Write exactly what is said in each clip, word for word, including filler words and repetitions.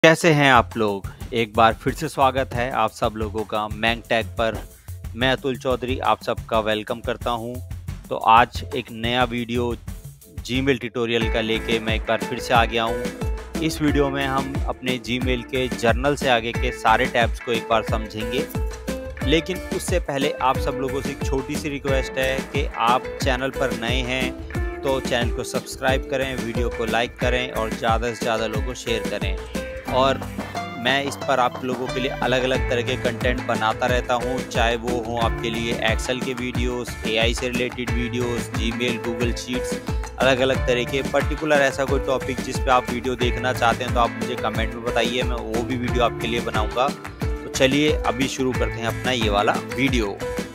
कैसे हैं आप लोग। एक बार फिर से स्वागत है आप सब लोगों का मैंग टैग पर। मैं अतुल चौधरी आप सबका वेलकम करता हूं। तो आज एक नया वीडियो जीमेल ट्यूटोरियल का लेके मैं एक बार फिर से आ गया हूं। इस वीडियो में हम अपने जीमेल के जर्नल से आगे के सारे टैब्स को एक बार समझेंगे, लेकिन उससे पहले आप सब लोगों से एक छोटी सी रिक्वेस्ट है कि आप चैनल पर नए हैं तो चैनल को सब्सक्राइब करें, वीडियो को लाइक करें और ज़्यादा से ज़्यादा लोगों को शेयर करें। और मैं इस पर आप लोगों के लिए अलग अलग तरह के कंटेंट बनाता रहता हूँ, चाहे वो हो आपके लिए एक्सेल के वीडियोस, एआई से related videos, Gmail, Google sheets, अलग अलग तरह के पर्टिकुलर ऐसा कोई टॉपिक जिस पे आप वीडियो देखना चाहते हैं तो आप मुझे कमेंट में बताइए, मैं वो भी वीडियो आपके लिए बनाऊँगा। तो चलिए अभी शुरू करते हैं अपना ये वाला वीडियो।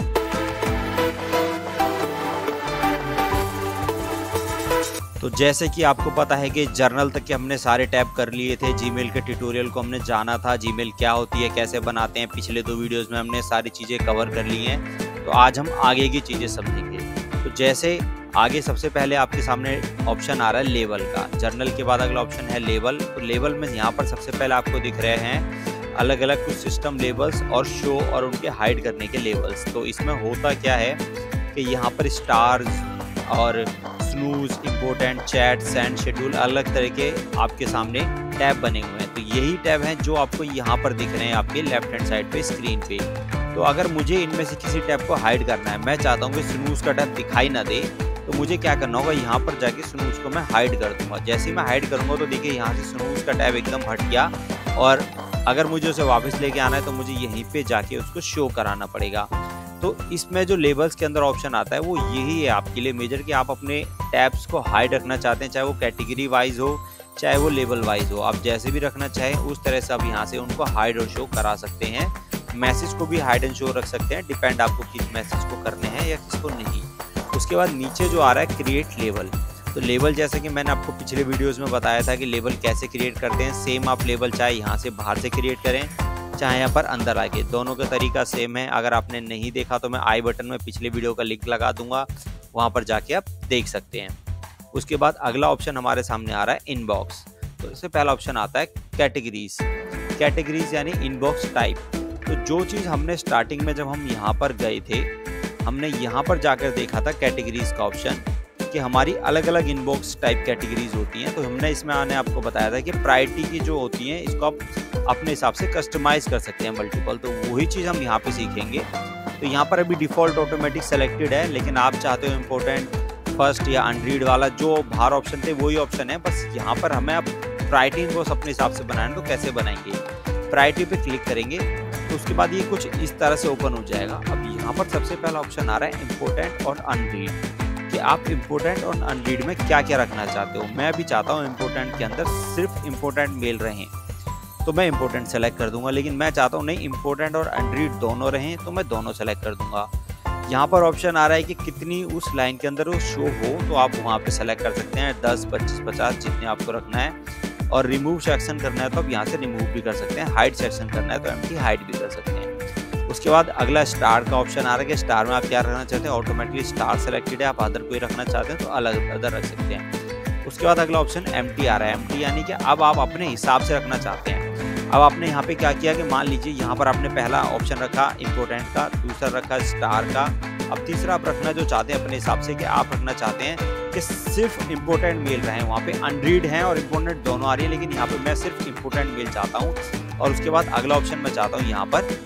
तो जैसे कि आपको पता है कि जर्नल तक के हमने सारे टैब कर लिए थे, जीमेल के ट्यूटोरियल को हमने जाना था, जीमेल क्या होती है, कैसे बनाते हैं, पिछले दो वीडियोस में हमने सारी चीज़ें कवर कर ली हैं। तो आज हम आगे की चीज़ें समझेंगे। तो जैसे आगे सबसे पहले आपके सामने ऑप्शन आ रहा है लेबल का। जर्नल के बाद अगला ऑप्शन है लेबल। तो लेबल में यहाँ पर सबसे पहले आपको दिख रहे हैं अलग अलग कुछ सिस्टम लेबल्स और शो और उनके हाइड करने के लेबल्स। तो इसमें होता क्या है कि यहाँ पर स्टार्स और snooze, important, chat, send, schedule, अलग तरह के आपके सामने टैब बने हुए हैं। तो यही टैब हैं जो आपको यहाँ पर दिख रहे हैं आपके लेफ्ट हैंड साइड पे स्क्रीन पे। तो अगर मुझे इनमें से किसी टैब को हाइड करना है, मैं चाहता हूँ कि स्नूज का टैब दिखाई ना दे, तो मुझे क्या करना होगा, यहाँ पर जाके स्नूज को मैं हाइड कर दूंगा। जैसे ही मैं हाइड करूँगा तो देखिए यहाँ से स्नूज का टैब एकदम हट गया। और अगर मुझे उसे वापस लेके आना है तो मुझे यहीं पे जाके उसको शो कराना पड़ेगा। तो इसमें जो लेबल्स के अंदर ऑप्शन आता है वो यही है आपके लिए मेजर, कि आप अपने टैब्स को हाइड रखना चाहते हैं, चाहे वो कैटेगरी वाइज हो चाहे वो लेबल वाइज हो। आप जैसे भी रखना चाहें उस तरह से आप यहाँ से उनको हाइड और शो करा सकते हैं। मैसेज को भी हाइड एंड शो रख सकते हैं, डिपेंड आपको किस मैसेज को करने हैं या किसको नहीं। उसके बाद नीचे जो आ रहा है क्रिएट लेबल। तो लेबल जैसे कि मैंने आपको पिछले वीडियोज़ में बताया था कि लेबल कैसे क्रिएट करते हैं। सेम आप लेबल चाहे यहाँ से बाहर से क्रिएट करें चाहे यहाँ पर अंदर आके, दोनों का तरीका सेम है। अगर आपने नहीं देखा तो मैं आई बटन में पिछले वीडियो का लिंक लगा दूंगा, वहाँ पर जाके आप देख सकते हैं। उसके बाद अगला ऑप्शन हमारे सामने आ रहा है इनबॉक्स। तो इससे पहला ऑप्शन आता है कैटेगरीज। कैटेगरीज यानी इनबॉक्स टाइप। तो जो चीज़ हमने स्टार्टिंग में जब हम यहाँ पर गए थे, हमने यहाँ पर जाकर देखा था कैटेगरीज का ऑप्शन कि हमारी अलग अलग इनबॉक्स टाइप कैटेगरीज होती हैं। तो हमने इसमें आने आपको बताया था कि प्रायोरिटी की जो होती हैं इसको आप अपने हिसाब से कस्टमाइज कर सकते हैं मल्टीपल। तो वही चीज़ हम यहाँ पे सीखेंगे। तो यहाँ पर अभी डिफ़ॉल्ट ऑटोमेटिक सेलेक्टेड है, लेकिन आप चाहते हो इम्पोर्टेंट, फर्स्ट या अनरीड वाला जो बाहर ऑप्शन थे वही ऑप्शन है। बस यहाँ पर हमें अब प्रायोरिटी इनबॉक्स अपने हिसाब से बनाना है। तो कैसे बनाएंगे, प्रायोरिटी पे क्लिक करेंगे तो उसके बाद ये कुछ इस तरह से ओपन हो जाएगा। अब यहाँ पर सबसे पहला ऑप्शन आ रहा है इम्पोर्टेंट और अनरीड, कि आप इम्पोर्टेंट और अनरीड में क्या क्या रखना चाहते हो। मैं भी चाहता हूँ इम्पोर्टेंट के अंदर सिर्फ इम्पोर्टेंट मेल रहें, तो मैं इम्पोर्टेंट सेलेक्ट कर दूंगा। लेकिन मैं चाहता हूँ नहीं इम्पोर्टेंट और अनरीड दोनों रहें, तो मैं दोनों सेलेक्ट कर दूंगा। यहाँ पर ऑप्शन आ रहा है कि कितनी उस लाइन के अंदर वो शो हो, तो आप वहाँ पे सेलेक्ट कर सकते हैं, दस, पच्चीस, पचास, जितने आपको रखना है। और रिमूव सेक्शन करना है तो आप यहाँ से रिमूव भी कर सकते हैं, हाइड सेक्शन करना है तो एम्प्टी हाइड भी कर सकते हैं। उसके बाद अगला स्टार का ऑप्शन आ रहा है कि स्टार में आप क्या रखना चाहते हैं। ऑटोमेटिकली स्टार सेलेक्टेड है, आप अदर कोई रखना चाहते हैं तो अलग अदर रख सकते हैं। उसके बाद अगला ऑप्शन एम्प्टी आ रहा है। एम्प्टी यानी कि अब आप अपने हिसाब से रखना चाहते हैं। अब आपने यहाँ पे क्या किया कि मान लीजिए यहाँ पर आपने पहला ऑप्शन रखा इम्पोर्टेंट का, दूसरा रखा स्टार का, अब तीसरा आप रखना जो चाहते हैं अपने हिसाब से, कि आप रखना चाहते हैं कि सिर्फ इम्पोर्टेंट मेल रहे। वहाँ पे अनरीड हैं और इम्पोर्टेंट दोनों आ रही है, लेकिन यहाँ पे मैं सिर्फ इम्पोर्टेंट मेल चाहता हूँ। और उसके बाद अगला ऑप्शन मैं चाहता हूँ यहाँ पर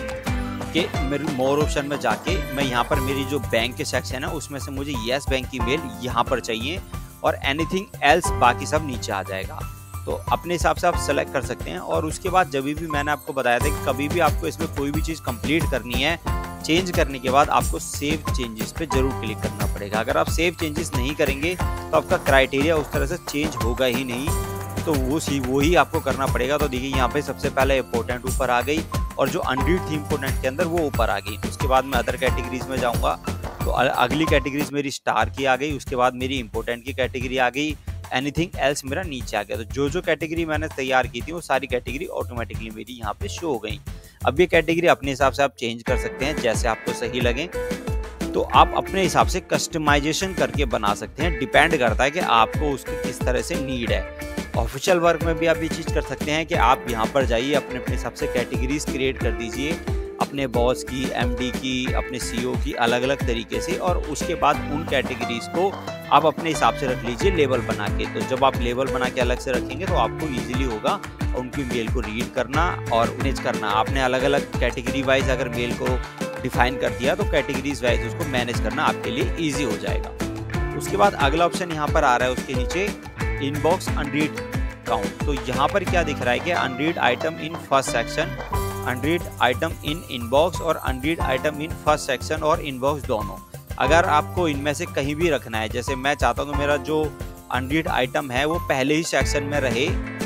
कि मेरे मोर ऑप्शन में जाके मैं यहाँ पर मेरी जो बैंक के सेक्शन है उसमें से मुझे येस बैंक की मेल यहाँ पर चाहिए और एनीथिंग एल्स बाकी सब नीचे आ जाएगा। तो अपने हिसाब से आप सेलेक्ट कर सकते हैं। और उसके बाद जब भी मैंने आपको बताया था कि कभी भी आपको इसमें कोई भी चीज़ कंप्लीट करनी है, चेंज करने के बाद आपको सेव चेंजेस पे जरूर क्लिक करना पड़ेगा। अगर आप सेव चेंजेस नहीं करेंगे तो आपका क्राइटेरिया उस तरह से चेंज होगा ही नहीं, तो वो सी वही आपको करना पड़ेगा। तो देखिए यहाँ पे सबसे पहले इम्पोर्टेंट ऊपर आ गई और जो अनरीड थी इम्पोर्टेंट के अंदर वो ऊपर आ गई। उसके बाद मैं अदर कैटेगरीज में जाऊँगा तो अगली कैटेगरीज मेरी स्टार की आ गई, उसके बाद मेरी इम्पोर्टेंट की कैटेगरी आ गई, एनीथिंग एल्स मेरा नीचे आ गया। तो जो जो कैटेगरी मैंने तैयार की थी वो सारी कैटेगरी ऑटोमेटिकली मेरी यहाँ पे शो हो गई। अब ये कैटेगरी अपने हिसाब से आप चेंज कर सकते हैं जैसे आपको सही लगे। तो आप अपने हिसाब से कस्टमाइजेशन करके बना सकते हैं, डिपेंड करता है कि आपको उसकी किस तरह से नीड है। ऑफिशियल वर्क में भी आप ये चीज़ कर सकते हैं कि आप यहाँ पर जाइए, अपने अपने हिसाब से कैटेगरीज क्रिएट कर दीजिए, अपने बॉस की, एमडी की, अपने सीईओ की अलग अलग तरीके से, और उसके बाद उन कैटेगरीज को आप अपने हिसाब से रख लीजिए लेबल बना के। तो जब आप लेबल बना के अलग से रखेंगे तो आपको इजीली होगा उनकी मेल को रीड करना और मैनेज करना। आपने अलग अलग कैटेगरी वाइज अगर मेल को डिफाइन कर दिया तो कैटेगरीज वाइज उसको मैनेज करना आपके लिए ईजी हो जाएगा। उसके बाद अगला ऑप्शन यहाँ पर आ रहा है, उसके नीचे इनबॉक्स अनरीड काउंट। तो यहाँ पर क्या दिख रहा है कि unread item in first section, unread item in inbox और unread item in first section और इनबॉक्स दोनों। अगर आपको इनमें से कहीं भी रखना है, जैसे मैं चाहता हूँ कि मेरा जो अनरीड आइटम है वो पहले ही सेक्शन में रहे,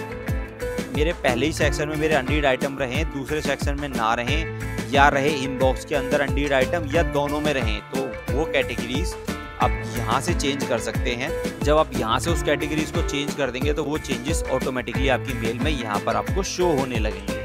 मेरे पहले ही सेक्शन में मेरे अनरीड आइटम रहें, दूसरे सेक्शन में ना रहें, या रहे इनबॉक्स के अंदर अनरीड आइटम, या दोनों में रहें, तो वो कैटेगरीज आप यहाँ से चेंज कर सकते हैं। जब आप यहाँ से उस कैटेगरीज को चेंज कर देंगे तो वो चेंजेस ऑटोमेटिकली आपकी मेल में यहाँ पर आपको शो होने लगेंगे।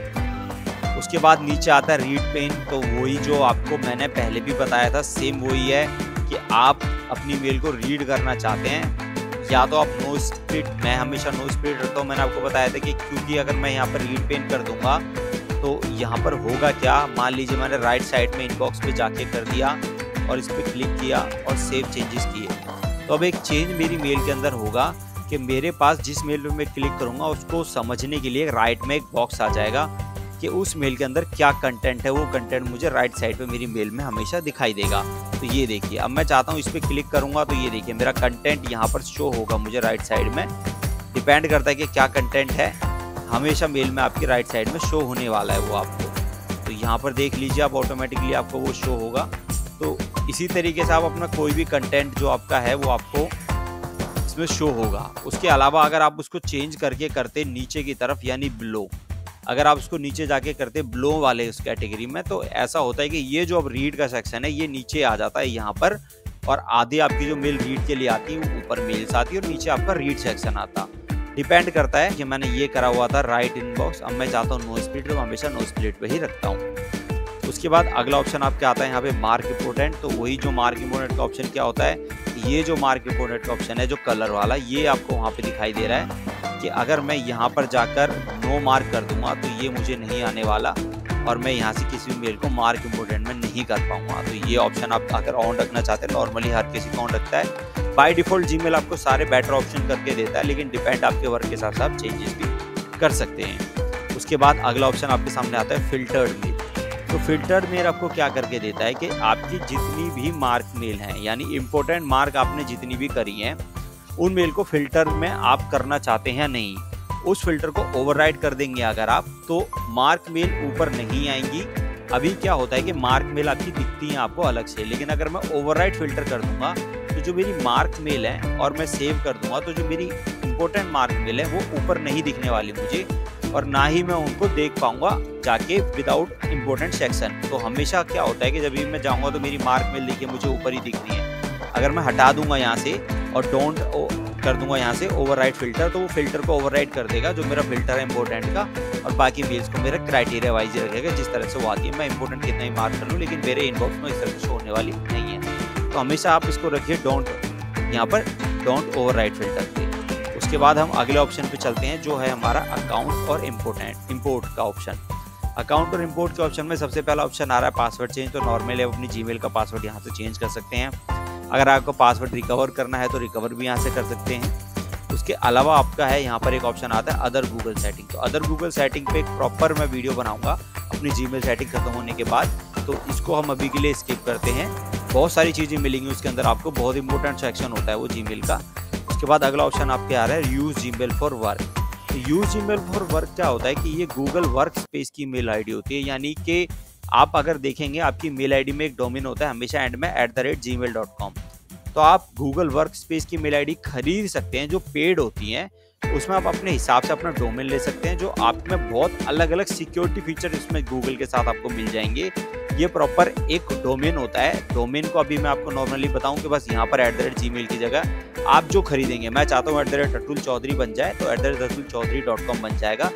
उसके बाद नीचे आता है रीड पेन। तो वही जो आपको मैंने पहले भी बताया था, सेम वही है कि आप अपनी मेल को रीड करना चाहते हैं या तो आप नो स्प्लिट, मैं हमेशा नो स्प्लिट रखता हूँ। मैंने आपको बताया था कि क्योंकि अगर मैं यहाँ पर रीड पेन कर दूंगा तो यहाँ पर होगा क्या, मान लीजिए मैंने राइट साइड में इनबॉक्स पे जाके कर दिया और इस पर क्लिक किया और सेव चेंजेस किए, तो अब एक चेंज मेरी मेल के अंदर होगा कि मेरे पास जिस मेल पे मैं क्लिक करूँगा उसको समझने के लिए राइट में एक बॉक्स आ जाएगा कि उस मेल के अंदर क्या कंटेंट है। वो कंटेंट मुझे राइट साइड पे मेरी मेल में हमेशा दिखाई देगा। तो ये देखिए, अब मैं चाहता हूँ इस पर क्लिक करूँगा तो ये देखिए मेरा कंटेंट यहाँ पर शो होगा मुझे राइट साइड में। डिपेंड करता है कि क्या कंटेंट है, हमेशा मेल में आपकी राइट साइड में शो होने वाला है वो आपको। तो यहाँ पर देख लीजिए, आप ऑटोमेटिकली आपको वो शो होगा। तो इसी तरीके से आप अपना कोई भी कंटेंट जो आपका है वो आपको इसमें शो होगा। उसके अलावा अगर आप उसको चेंज करके करते नीचे की तरफ यानी बिलो, अगर आप उसको नीचे जाके करते ब्लो वाले उस कैटेगरी में, तो ऐसा होता है कि ये जो अब रीड का सेक्शन है ये नीचे आ जाता है यहाँ पर, और आधे आपकी जो मेल रीड के लिए आती है वो ऊपर मेल्स आती है और नीचे आपका रीड सेक्शन आता। डिपेंड करता है कि मैंने ये करा हुआ था राइट इनबॉक्स, अब मैं चाहता हूँ नो स्प्लिट, तो हमेशा नो स्प्लिट पे ही रखता हूँ। उसके बाद अगला ऑप्शन आपका आता है यहाँ पे मार्क इंपोर्टेंट। तो वही जो मार्क इंपोर्टेंट का ऑप्शन क्या होता है, ये जो मार्क इंपोर्टेंट का ऑप्शन है जो कलर वाला, ये आपको वहाँ पे दिखाई दे रहा है कि अगर मैं यहाँ पर जाकर नो मार्क कर दूंगा तो ये मुझे नहीं आने वाला और मैं यहाँ से किसी भी मेल को मार्क इंपोर्टेंट में नहीं कर पाऊंगा। तो ये ऑप्शन आप अगर ऑन रखना चाहते हैं, नॉर्मली हर किसी को ऑन रखता है। बाय डिफॉल्ट जीमेल आपको सारे बेटर ऑप्शन करके देता है, लेकिन डिपेंड आपके वर्क के हिसाब से आप चेंजेस भी कर सकते हैं। उसके बाद अगला ऑप्शन आपके सामने आता है फिल्टर्ड मेल। तो फिल्टर्ड मेल आपको क्या करके देता है कि आपकी जितनी भी मार्क मेल हैं, यानी इंपॉर्टेंट मार्क आपने जितनी भी करी हैं, उन मेल को फिल्टर में आप करना चाहते हैं नहीं, उस फिल्टर को ओवरराइड कर देंगे अगर आप, तो मार्क मेल ऊपर नहीं आएंगी। अभी क्या होता है कि मार्क मेल आपकी दिखती हैं आपको अलग से, लेकिन अगर मैं ओवरराइड फिल्टर कर दूंगा तो जो मेरी मार्क मेल है और मैं सेव कर दूंगा तो जो मेरी इंपॉर्टेंट मार्क मेल है वो ऊपर नहीं दिखने वाली मुझे, और ना ही मैं उनको देख पाऊंगा जाके विदाउट इम्पोर्टेंट सेक्शन। तो हमेशा क्या होता है कि जब भी मैं जाऊंगा तो मेरी मार्क मेल देखिए मुझे ऊपर ही दिख रही है। अगर मैं हटा दूंगा यहाँ से और डोंट कर दूंगा यहाँ से ओवरराइड फिल्टर, तो वो फिल्टर को ओवरराइड कर देगा जो मेरा फिल्टर है इंपॉर्टेंट का, और बाकी मेल्स को मेरा क्राइटेरिया वाइज रखेगा जिस तरह से वो आती है। मैं इंपॉर्टेंट कितना ही मार्क कर लूँ लेकिन मेरे इनबॉक्स में इस तरह से शो होने वाली नहीं है। तो हमेशा आप इसको रखिए डोंट, यहाँ पर डोंट ओवरराइड फिल्टर पे। उसके बाद हम अगले ऑप्शन पे चलते हैं जो है हमारा अकाउंट और इम्पोर्टेंट इम्पोर्ट का ऑप्शन। अकाउंट और इम्पोर्ट के ऑप्शन में सबसे पहला ऑप्शन आ रहा है पासवर्ड चेंज। तो नॉर्मली आप अपनी जीमेल का पासवर्ड यहाँ से चेंज कर सकते हैं। अगर आपको पासवर्ड रिकवर करना है तो रिकवर भी यहाँ से कर सकते हैं। उसके अलावा आपका है यहाँ पर एक ऑप्शन आता है अदर गूगल सेटिंग। तो अदर गूगल सेटिंग पे एक प्रॉपर मैं वीडियो बनाऊंगा अपनी जीमेल सेटिंग खत्म होने के बाद, तो इसको हम अभी के लिए स्किप करते हैं। बहुत सारी चीज़ें मिलेंगी उसके अंदर आपको, बहुत इंपॉर्टेंट सेक्शन होता है वो जीमेल का। उसके बाद अगला ऑप्शन आपके आ रहा है यूज जीमेल फॉर वर्क। तो यूज जीमेल फॉर वर्क क्या होता है कि ये गूगल वर्क स्पेस की मेल आईडी होती है, यानी कि आप अगर देखेंगे आपकी मेल आईडी में एक डोमेन होता है हमेशा एंड में at the rate Gmail dot com. तो आप गूगल वर्क स्पेस की मेल आईडी खरीद सकते हैं जो पेड होती हैं, उसमें आप अपने हिसाब से अपना डोमेन ले सकते हैं, जो आप में बहुत अलग अलग सिक्योरिटी फीचर इसमें गूगल के साथ आपको मिल जाएंगे। ये प्रॉपर एक डोमेन होता है। डोमेन को अभी मैं आपको नॉर्मली बताऊं कि बस यहाँ पर at the rate Gmail की जगह आप जो खरीदेंगे, मैं चाहता हूँ at the rate Atul Chaudhary बन जाए तो at the rate Atul Chaudhary dot com बन जाएगा।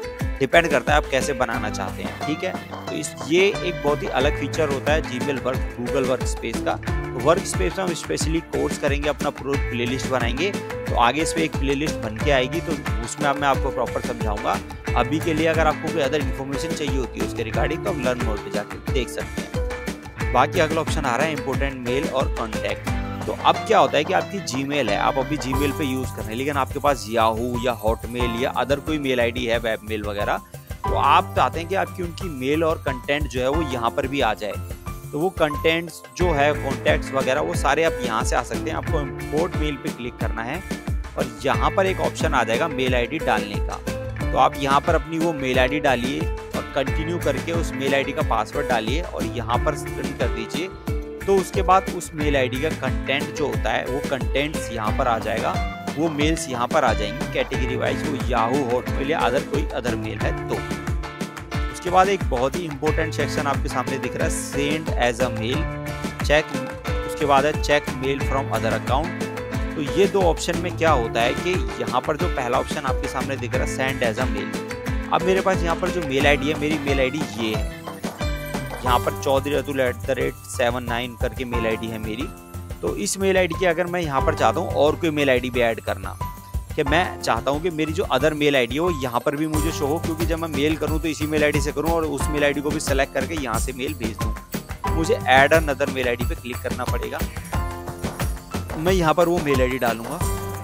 डिपेंड करता है आप कैसे बनाना चाहते हैं, ठीक है। तो इस ये एक बहुत ही अलग फीचर होता है Gmail work Google Workspace का। तो वर्क स्पेस में हम स्पेशली कोर्स करेंगे, अपना पूरा प्लेलिस्ट बनाएंगे, तो आगे इस पर एक प्लेलिस्ट बन के आएगी, तो उसमें मैं आपको प्रॉपर समझाऊंगा। अभी के लिए अगर आपको कोई अदर इन्फॉर्मेशन चाहिए होती है उसके रिगार्डिंग, तो हम लर्न मोड पे जाके देख सकते हैं। बाकी अगला ऑप्शन आ रहा है इंपॉर्टेंट मेल और कॉन्टैक्ट। तो अब क्या होता है कि आपकी जीमेल है, आप अभी जीमेल पे यूज़ कर रहे हैं, लेकिन आपके पास याहू या हॉटमेल या अदर कोई मेल आईडी है, वेब मेल वगैरह, तो आप चाहते हैं कि आपकी उनकी मेल और कंटेंट जो है वो यहाँ पर भी आ जाए। तो वो कंटेंट्स जो है, कॉन्टैक्ट्स वगैरह, वो सारे आप यहाँ से आ सकते हैं। आपको इंपोर्ट मेल पे क्लिक करना है और यहाँ पर एक ऑप्शन आ जाएगा मेल आईडी डालने का। तो आप यहाँ पर अपनी वो मेल आईडी डालिए और कंटिन्यू करके उस मेल आईडी का पासवर्ड डालिए और यहाँ पर सेंड कर दीजिए। तो उसके बाद उस मेल आईडी का कंटेंट जो होता है वो कंटेंट्स यहाँ पर आ जाएगा, वो मेल्स यहाँ पर आ जाएंगी कैटेगरी वाइज, वो याहू, हॉटमेल या अदर कोई अदर मेल है। तो उसके बाद एक बहुत ही इंपॉर्टेंट सेक्शन आपके सामने दिख रहा है, send as a mail, check, उसके बाद है check mail from other account. तो ये दो ऑप्शन में क्या होता है कि यहाँ पर जो पहला ऑप्शन आपके सामने दिख रहा है सेंड एज अ मेल, अब मेरे पास यहाँ पर जो मेल आईडी है, मेरी मेल आईडी ये है, यहाँ पर Chaudhary Atul at the rate seven nine करके मेल आईडी है मेरी। तो इस मेल आईडी की अगर मैं यहाँ पर चाहता हूँ और कोई मेल आईडी भी ऐड करना, कि मैं चाहता हूँ कि मेरी जो अदर मेल आईडी है वो यहाँ पर भी मुझे शो हो, क्योंकि जब मैं मेल करूँ तो इसी मेल आईडी से करूँ और उस मेल आईडी को भी सेलेक्ट करके यहाँ से मेल भेज दूँ, मुझे ऐड अनदर मेल आईडी पे क्लिक करना पड़ेगा। मैं यहाँ पर वो मेल आईडी डालूंगा,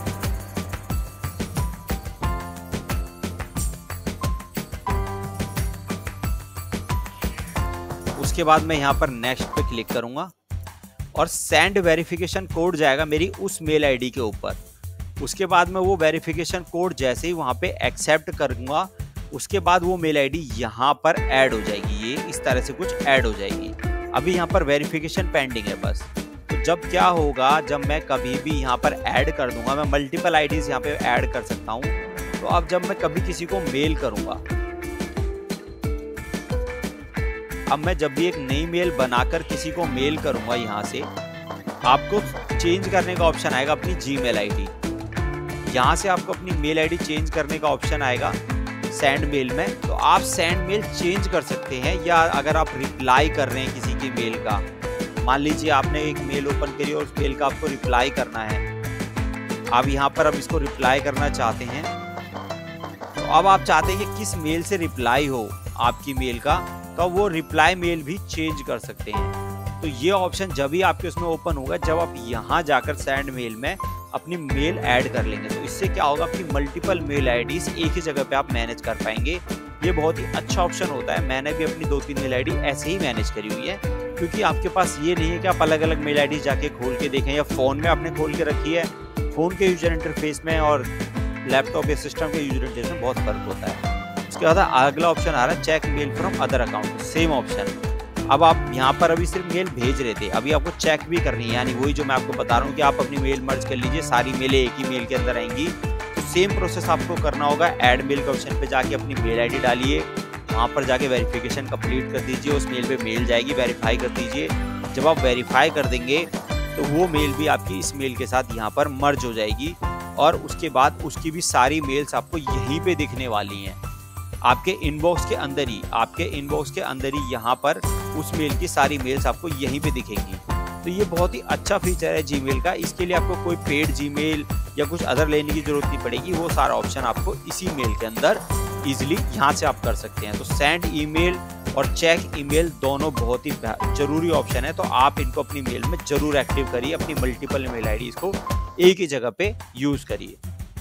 उसके बाद मैं यहाँ पर नेक्स्ट पे क्लिक करूंगा और सेंड वेरिफिकेशन कोड जाएगा मेरी उस मेल आईडी के ऊपर। उसके बाद मैं वो वेरिफिकेशन कोड जैसे ही वहाँ पे एक्सेप्ट करूंगा, उसके बाद वो मेल आईडी यहाँ पर ऐड हो जाएगी, ये इस तरह से कुछ ऐड हो जाएगी। अभी यहाँ पर वेरिफिकेशन पेंडिंग है बस। तो जब क्या होगा, जब मैं कभी भी यहाँ पर ऐड कर दूंगा, मैं मल्टीपल आईडीज यहाँ पे ऐड कर सकता हूँ। तो अब जब मैं कभी किसी को मेल करूंगा, अब मैं जब भी एक नई मेल बनाकर किसी को मेल करूंगा, यहाँ से आपको चेंज करने का ऑप्शन आएगा अपनी जीमेल आईडी। यहाँ से आपको अपनी मेल आईडी चेंज करने का ऑप्शन आएगा सेंड मेल में। तो आप सेंड मेल चेंज कर सकते हैं, या अगर आप रिप्लाई कर रहे हैं किसी की मेल का, मान लीजिए आपने एक मेल ओपन करी और उस मेल का आपको रिप्लाई करना है, आप यहाँ पर अब इसको रिप्लाई करना चाहते हैं, तो अब आप चाहते हैं कि किस मेल से रिप्लाई हो आपकी मेल का, तो वो रिप्लाई मेल भी चेंज कर सकते हैं। तो ये ऑप्शन जब भी आपके उसमें ओपन होगा, जब आप यहाँ जाकर सेंड मेल में अपनी मेल ऐड कर लेंगे, तो इससे क्या होगा, आपकी मल्टीपल मेल आईडीज एक ही जगह पे आप मैनेज कर पाएंगे। ये बहुत ही अच्छा ऑप्शन होता है। मैंने भी अपनी दो तीन मेल आईडी ऐसे ही मैनेज करी हुई है, क्योंकि आपके पास ये नहीं है कि आप अलग अलग मेल आईडी जाके खोल के देखें, या फोन में आपने खोल के रखी है। फोन के यूजर इंटरफेस में और लैपटॉप या सिस्टम के यूजर इंटरफेस में बहुत फर्क होता है। उसके बाद अगला ऑप्शन आ रहा है check mail from other account, same option. अब आप यहाँ पर अभी सिर्फ मेल भेज रहे थे, अभी आपको चेक भी करनी है, यानी वही जो मैं आपको बता रहा हूँ कि आप अपनी मेल मर्ज कर लीजिए, सारी मेलें एक ही मेल के अंदर आएंगी। तो सेम प्रोसेस आपको करना होगा। ऐड मेल के ऑप्शन पे जाके अपनी मेल आईडी डालिए, वहाँ पर जाके वेरिफिकेशन कंप्लीट कर दीजिए, उस मेल पे मेल जाएगी, वेरीफाई कर दीजिए। जब आप वेरीफाई कर देंगे तो वो मेल भी आपकी इस मेल के साथ यहाँ पर मर्ज हो जाएगी, और उसके बाद उसकी भी सारी मेल्स आपको यहीं पे दिखने वाली हैं, आपके इनबॉक्स के अंदर ही, आपके इनबॉक्स के अंदर ही यहाँ पर उस मेल की सारी मेल्स आपको यहीं पे दिखेंगी। तो ये बहुत ही अच्छा फीचर है जीमेल का। इसके लिए आपको कोई पेड जीमेल या कुछ अदर लेने की जरूरत नहीं पड़ेगी, वो सारा ऑप्शन आपको इसी मेल के अंदर इजीली यहाँ से आप कर सकते हैं। तो सेंड ईमेल और चेक ईमेल दोनों बहुत ही जरूरी ऑप्शन है, तो आप इनको अपनी मेल में जरूर एक्टिव करिए, अपनी मल्टीपल मेल आईडीज को एक ही जगह पे यूज करिए।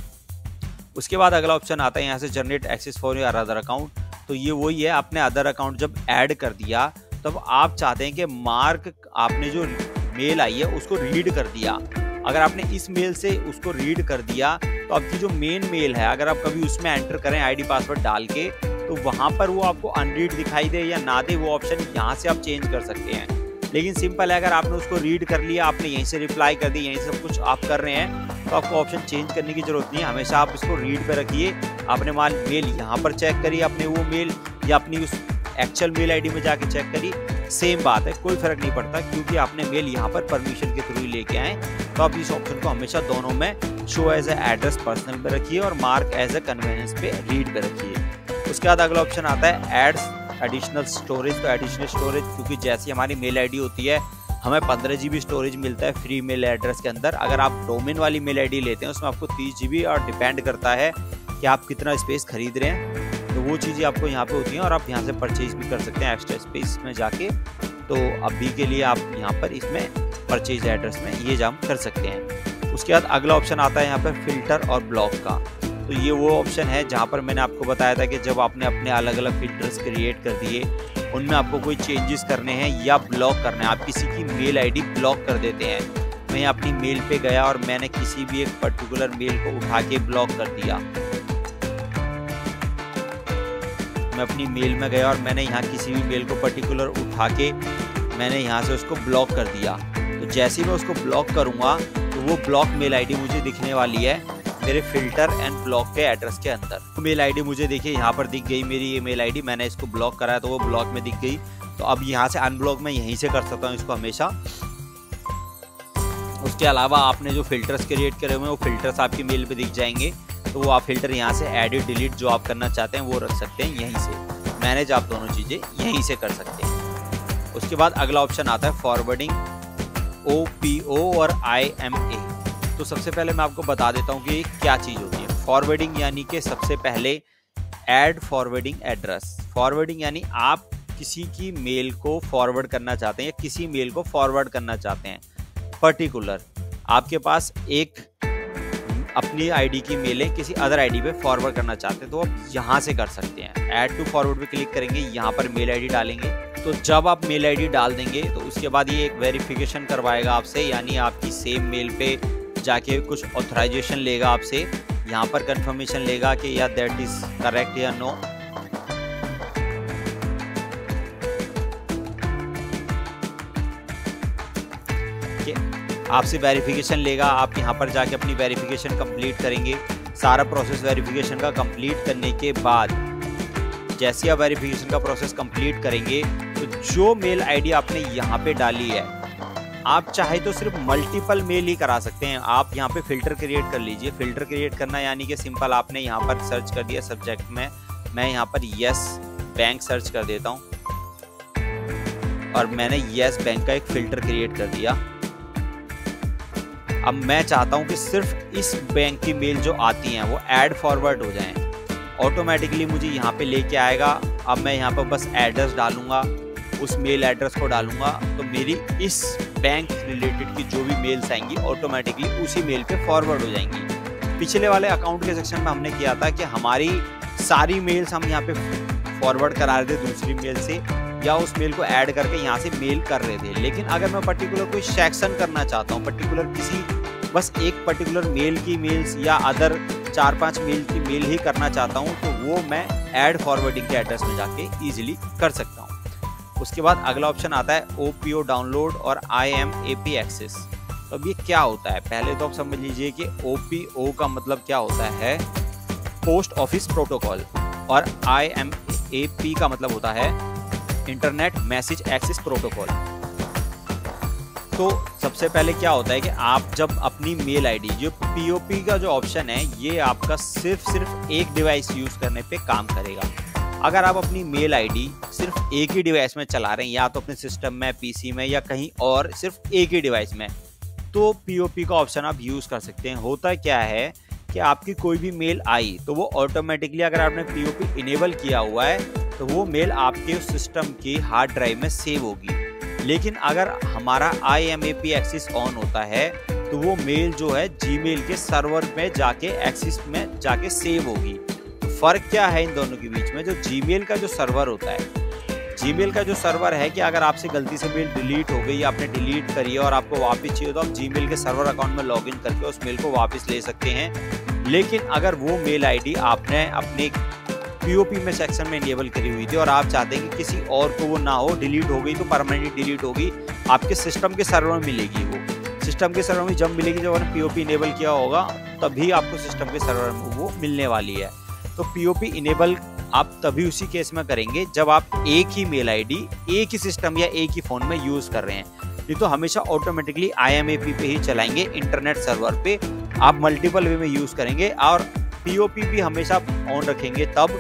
उसके बाद अगला ऑप्शन आता है यहाँ से generate access for your other account. तो ये वही है, आपने अदर अकाउंट जब ऐड कर दिया, तब आप चाहते हैं कि मार्क आपने जो मेल आई है उसको रीड कर दिया। अगर आपने इस मेल से उसको रीड कर दिया, तो आपकी जो मेन मेल है, अगर आप कभी उसमें एंटर करें आईडी पासवर्ड डाल के, तो वहाँ पर वो आपको अनरीड दिखाई दे या ना दे, वो ऑप्शन यहाँ से आप चेंज कर सकते हैं। लेकिन सिंपल है, अगर आपने उसको रीड कर लिया, आपने यहीं से रिप्लाई कर दी, यहीं से सब कुछ आप कर रहे हैं, तो आपको ऑप्शन चेंज करने की जरूरत नहीं है। हमेशा आप इसको रीड पे रखिए। आपने मान मेल यहाँ पर चेक करी, आपने वो मेल या अपनी उस एक्चुअल मेल आईडी में जाके चेक करी, सेम बात है, कोई फर्क नहीं पड़ता, क्योंकि आपने मेल यहाँ पर परमिशन के थ्रू लेके आए। तो आप इस ऑप्शन को हमेशा दोनों में show as a address personal पे रखिए और मार्क एज ए कन्वीनियंस पे रीड पे रखिए। उसके बाद अगला ऑप्शन आता है एड्स एडिशनल स्टोरेज। तो एडिशनल स्टोरेज क्योंकि जैसी हमारी मेल आईडी होती है हमें पंद्रह जी बी स्टोरेज मिलता है फ्री मेल एड्रेस के अंदर। अगर आप डोमेन वाली मेल आईडी लेते हैं उसमें आपको तीस जी बी और डिपेंड करता है कि आप कितना स्पेस खरीद रहे हैं, तो वो चीज़ें आपको यहाँ पे होती हैं और आप यहाँ से परचेज भी कर सकते हैं एक्स्ट्रा स्पेस में जाके। तो अभी के लिए आप यहाँ पर इसमें परचेज एड्रेस में ये जाम कर सकते हैं। उसके बाद अगला ऑप्शन आता है यहाँ पर फिल्टर और ब्लॉक का। तो ये वो ऑप्शन है जहाँ पर मैंने आपको बताया था कि जब आपने अपने अलग अलग फिल्टर्स क्रिएट कर दिए, उनमें आपको कोई चेंजेस करने हैं या ब्लॉक करना है, आप किसी की मेल आईडी ब्लॉक कर देते हैं। मैं अपनी मेल पे गया और मैंने किसी भी एक पर्टिकुलर मेल को उठा के ब्लॉक कर दिया। मैं अपनी मेल में गया और मैंने यहाँ किसी भी मेल को पर्टिकुलर उठा के मैंने यहाँ से उसको ब्लॉक कर दिया। तो जैसे ही मैं उसको ब्लॉक करूँगा तो वो ब्लॉक मेल आईडी मुझे दिखने वाली है मेरे फिल्टर एंड ब्लॉक के एड्रेस के अंदर। तो मेल आईडी मुझे देखिए यहाँ पर दिख गई, मेरी ये मेल आईडी, मैंने इसको ब्लॉक कराया तो वो ब्लॉक में दिख गई। तो अब यहाँ से अनब्लॉक मैं यहीं से कर सकता हूँ इसको हमेशा। उसके अलावा आपने जो फिल्टर्स क्रिएट करे हुए हैं वो फिल्टर्स आपकी मेल पे दिख जाएंगे, तो वो आप फिल्टर यहाँ से एडिट डिलीट जो आप करना चाहते हैं वो रख सकते हैं यहीं से। मैनेज आप दोनों चीज़ें यहीं से कर सकते हैं। उसके बाद अगला ऑप्शन आता है फॉरवर्डिंग, ओ पी ओ और आई एम ए। तो सबसे पहले मैं आपको बता देता हूँ कि क्या चीज़ होती है फॉरवर्डिंग। यानी कि सबसे पहले ऐड फॉरवर्डिंग एड्रेस। फॉरवर्डिंग यानी आप किसी की मेल को फॉरवर्ड करना चाहते हैं या किसी मेल को फॉरवर्ड करना चाहते हैं पर्टिकुलर, आपके पास एक अपनी आईडी की मेलें किसी अदर आईडी पे फॉरवर्ड करना चाहते हैं तो आप यहाँ से कर सकते हैं। ऐड टू फॉरवर्ड पे क्लिक करेंगे, यहाँ पर मेल आईडी डालेंगे। तो जब आप मेल आईडी डाल देंगे तो उसके बाद ये एक वेरिफिकेशन करवाएगा आपसे, यानी आपकी सेम मेल पे जाके कुछ ऑथराइजेशन लेगा आपसे, यहाँ पर कंफर्मेशन लेगा कि या दैट इज करेक्ट या नो। आपसे वेरिफिकेशन लेगा, आप यहाँ पर जाके अपनी वेरिफिकेशन कंप्लीट करेंगे। सारा प्रोसेस वेरिफिकेशन का कंप्लीट करने के बाद जैसे आप वेरिफिकेशन का प्रोसेस कंप्लीट करेंगे तो जो मेल आईडी आपने यहाँ पे डाली है, आप चाहे तो सिर्फ मल्टीपल मेल ही करा सकते हैं। आप यहाँ पे फिल्टर क्रिएट कर लीजिए। फिल्टर क्रिएट करना यानी कि सिंपल आपने यहाँ पर सर्च कर दिया सब्जेक्ट में, मैं यहाँ पर यस बैंक सर्च कर देता हूँ और मैंने यस बैंक का एक फिल्टर क्रिएट कर दिया। अब मैं चाहता हूं कि सिर्फ इस बैंक की मेल जो आती हैं वो ऐड फॉरवर्ड हो जाएं, ऑटोमेटिकली मुझे यहाँ पे लेके आएगा। अब मैं यहाँ पर बस एड्रेस डालूंगा, उस मेल एड्रेस को डालूंगा तो मेरी इस बैंक रिलेटेड की जो भी मेल्स आएंगी ऑटोमेटिकली उसी मेल पे फॉरवर्ड हो जाएंगी। पिछले वाले अकाउंट के सेक्शन में हमने किया था कि हमारी सारी मेल्स हम यहाँ पे फॉरवर्ड करा रहे थे दूसरी मेल से या उस मेल को ऐड करके यहाँ से मेल कर रहे थे। लेकिन अगर मैं पर्टिकुलर कोई सेक्शन करना चाहता हूँ, पर्टिकुलर किसी बस एक पर्टिकुलर मेल की मेल्स या अदर चार पांच मेल की मेल ही करना चाहता हूँ तो वो मैं ऐड फॉरवर्डिंग के एड्रेस में जाके इजीली कर सकता हूँ। उसके बाद अगला ऑप्शन आता है ओ पी ओ डाउनलोड और I M A P access. तो अब ये क्या होता है, पहले तो आप समझ लीजिए कि ओ पी ओ का मतलब क्या होता है, पोस्ट ऑफिस प्रोटोकॉल, और आई एम ए पी का मतलब होता है इंटरनेट मैसेज एक्सेस प्रोटोकॉल। तो सबसे पहले क्या होता है कि आप जब अपनी मेल आईडी, जो पी ओ पी का जो ऑप्शन है ये आपका सिर्फ सिर्फ एक डिवाइस यूज करने पे काम करेगा। अगर आप अपनी मेल आईडी सिर्फ एक ही डिवाइस में चला रहे हैं, या तो अपने सिस्टम में, पीसी में या कहीं और सिर्फ एक ही डिवाइस में, तो पी ओ पी का ऑप्शन आप यूज कर सकते हैं। होता क्या है कि आपकी कोई भी मेल आई तो वो ऑटोमेटिकली, अगर आपने पी ओ पी इनेबल किया हुआ है तो वो मेल आपके उस सिस्टम की हार्ड ड्राइव में सेव होगी। लेकिन अगर हमारा I M A P access on होता है तो वो मेल जो है जीमेल के सर्वर में जाके एक्सेस में जाके सेव होगी। तो फर्क क्या है इन दोनों के बीच में, जो जीमेल का जो सर्वर होता है, जीमेल का जो सर्वर है कि अगर आपसे गलती से मेल डिलीट हो गई, आपने डिलीट करी है और आपको वापस चाहिए तो आप जीमेल के सर्वर अकाउंट में लॉगिन करके उस मेल को वापस ले सकते हैं। लेकिन अगर वो मेल आईडी आपने अपने पी ओ पी में सेक्शन में इनेबल करी हुई थी और आप चाहते हैं कि किसी और को वो ना हो, डिलीट हो गई तो परमानेंटली डिलीट होगी, आपके सिस्टम के सर्वर में मिलेगी। वो सिस्टम के सर्वर में जब मिलेगी, जब आपने पी ओ पी इनेबल किया होगा तभी आपको सिस्टम के सर्वर में वो मिलने वाली है। तो पी ओ पी इनेबल आप तभी उसी केस में करेंगे जब आप एक ही मेल आईडी एक ही सिस्टम या एक ही फोन में यूज कर रहे हैं। नहीं तो हमेशा automatically I M A P पे ही चलाएंगे, इंटरनेट सर्वर पे आप मल्टीपल वे में यूज करेंगे। और पी ओ पी भी हमेशा ऑन रखेंगे तब, तो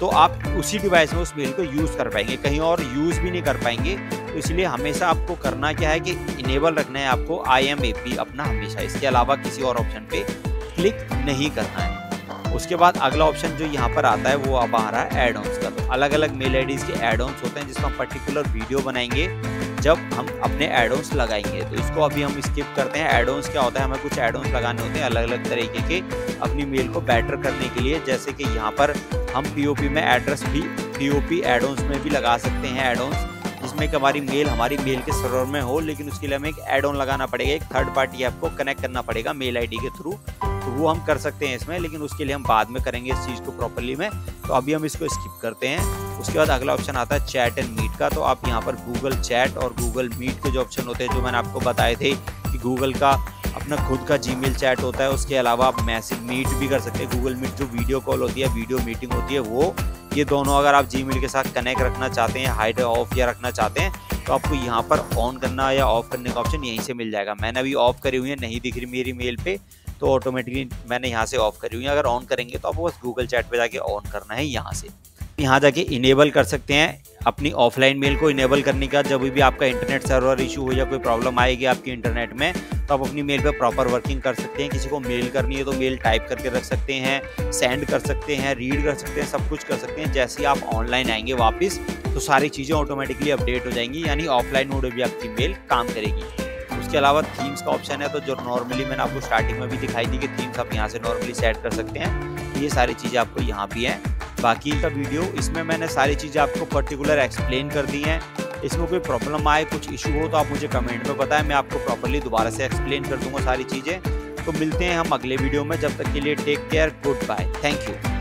तो आप उसी डिवाइस में उस मेल को यूज़ कर पाएंगे, कहीं और यूज़ भी नहीं कर पाएंगे। तो इसलिए हमेशा आपको करना क्या है कि इनेबल रखना है आपको आई एम ए पी अपना हमेशा, इसके अलावा किसी और ऑप्शन पे क्लिक नहीं करना है। उसके बाद अगला ऑप्शन जो यहाँ पर आता है वो अब आ रहा है एड ऑन्स का। तो अलग अलग मेल आईडीज के एड ऑन्स होते हैं जिसका हम पर्टिकुलर वीडियो बनाएंगे जब हम अपने एड ऑन्स लगाएंगे। तो इसको अभी हम स्किप करते हैं। एड ऑन्स क्या होता है, हमें कुछ एड ऑन्स लगाने होते हैं अलग अलग तरीके के अपनी मेल को बेटर करने के लिए। जैसे कि यहाँ पर हम पीओपी में एड्रेस भी पीओपी एड ऑन्स में भी लगा सकते हैं एड ऑन्स, जिसमें कि हमारी मेल हमारी मेल के सर्वर में हो, लेकिन उसके लिए हमें एक एड ऑन लगाना पड़ेगा, एक थर्ड पार्टी ऐप को कनेक्ट करना पड़ेगा मेल आईडी के थ्रू। तो वो हम कर सकते हैं इसमें, लेकिन उसके लिए हम बाद में करेंगे इस चीज़ को प्रॉपर्ली में। तो अभी हम इसको स्किप करते हैं। उसके बाद अगला ऑप्शन आता है चैट एंड मीट का। तो आप यहाँ पर गूगल चैट और गूगल मीट के जो ऑप्शन होते हैं, जो मैंने आपको बताए थे कि गूगल का अपना खुद का जीमेल चैट होता है, उसके अलावा आप मैसेज मीट भी कर सकते हैं। गूगल मीट जो वीडियो कॉल होती है, वीडियो मीटिंग होती है, वो ये दोनों अगर आप जीमेल के साथ कनेक्ट रखना चाहते हैं, हाइड ऑफ या रखना चाहते हैं, तो आपको यहाँ पर ऑन करना या ऑफ करने का ऑप्शन यहीं से मिल जाएगा। मैंने अभी ऑफ करी हुई है, नहीं दिख रही मेरी मेल पे, तो ऑटोमेटिकली मैंने यहाँ से ऑफ करी हुई है। अगर ऑन करेंगे तो आपको बस गूगल चैट पे जाके ऑन करना है यहाँ से। यहाँ जाके इनेबल कर सकते हैं अपनी ऑफलाइन मेल को। इनेबल करने का जब भी आपका इंटरनेट सर्वर इशू हो या कोई प्रॉब्लम आएगी आपकी इंटरनेट में, तो आप अपनी मेल पे प्रॉपर वर्किंग कर सकते हैं। किसी को मेल करनी है तो मेल टाइप करके रख सकते हैं, सेंड कर सकते हैं, रीड कर सकते हैं, सब कुछ कर सकते हैं। जैसे ही आप ऑनलाइन आएंगे वापस, तो सारी चीज़ें ऑटोमेटिकली अपडेट हो जाएंगी, यानी ऑफलाइन मोड में भी आपकी मेल काम करेगी। उसके अलावा थीम्स का ऑप्शन है, तो जो नॉर्मली मैंने आपको स्टार्टिंग में भी दिखाई थी कि थीम्स आप यहाँ से नॉर्मली सेट कर सकते हैं। ये सारी चीज़ें आपको यहाँ भी हैं। बाकी का वीडियो इसमें मैंने सारी चीज़ें आपको पर्टिकुलर एक्सप्लेन कर दी हैं। इसमें कोई प्रॉब्लम आए, कुछ इशू हो, तो आप मुझे कमेंट में बताएं, मैं आपको प्रॉपर्ली दोबारा से एक्सप्लेन कर दूंगा सारी चीज़ें। तो मिलते हैं हम अगले वीडियो में, जब तक के लिए take care, goodbye, thank you.